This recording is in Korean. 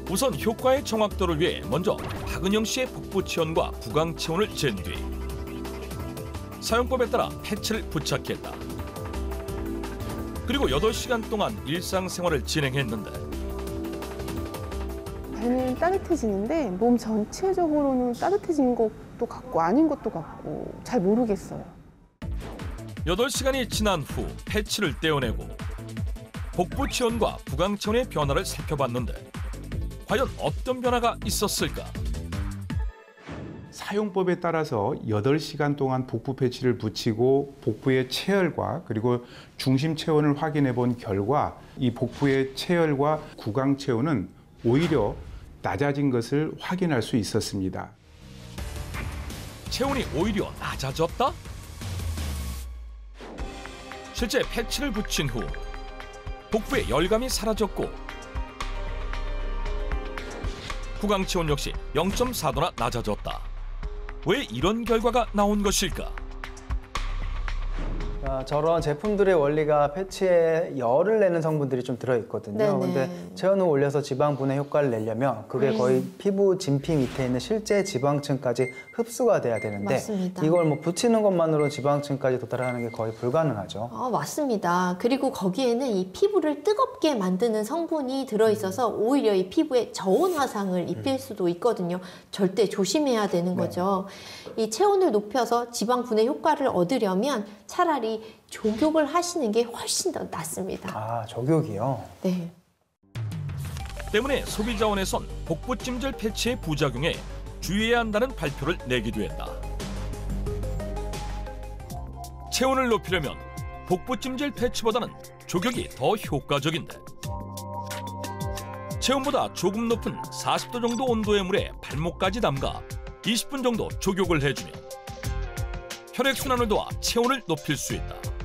우선 효과의 정확도를 위해 먼저 박은영 씨의 복부 체온과 구강 체온을 잰 뒤 사용법에 따라 패치를 부착했다. 그리고 8시간 동안 일상생활을 진행했는데 배는 따뜻해지는데 몸 전체적으로는 따뜻해진 것도 같고 아닌 것도 같고 잘 모르겠어요. 8시간이 지난 후 패치를 떼어내고 복부 체온과 구강 체온의 변화를 살펴봤는데 과연 어떤 변화가 있었을까? 사용법에 따라서 8시간 동안 복부 패치를 붙이고 복부의 체열과 그리고 중심 체온을 확인해 본 결과 이 복부의 체열과 구강 체온은 오히려 낮아진 것을 확인할 수 있었습니다. 체온이 오히려 낮아졌다? 실제 패치를 붙인 후 복부의 열감이 사라졌고 구강 체온 역시 0.4도나 낮아졌다. 왜 이런 결과가 나온 것일까? 저런 제품들의 원리가 패치에 열을 내는 성분들이 좀 들어있거든요. 근데 체온을 올려서 지방 분해 효과를 내려면 그게 거의 피부 진피 밑에 있는 실제 지방층까지 흡수가 돼야 되는데 맞습니다. 이걸 뭐 붙이는 것만으로 지방층까지 도달하는 게 거의 불가능하죠. 맞습니다. 그리고 거기에는 이 피부를 뜨겁게 만드는 성분이 들어있어서 오히려 이 피부에 저온 화상을 입힐 수도 있거든요. 절대 조심해야 되는 거죠. 이 체온을 높여서 지방 분해 효과를 얻으려면 차라리 족욕을 하시는 게 훨씬 더 낫습니다. 아, 족욕이요? 네. 때문에 소비자원에선 복부 찜질 패치의 부작용에 주의해야 한다는 발표를 내기도 했다. 체온을 높이려면 복부 찜질 패치보다는 족욕이 더 효과적인데 체온보다 조금 높은 40도 정도 온도의 물에 발목까지 담가 20분 정도 족욕을 해주면 혈액순환을 도와 체온을 높일 수 있다.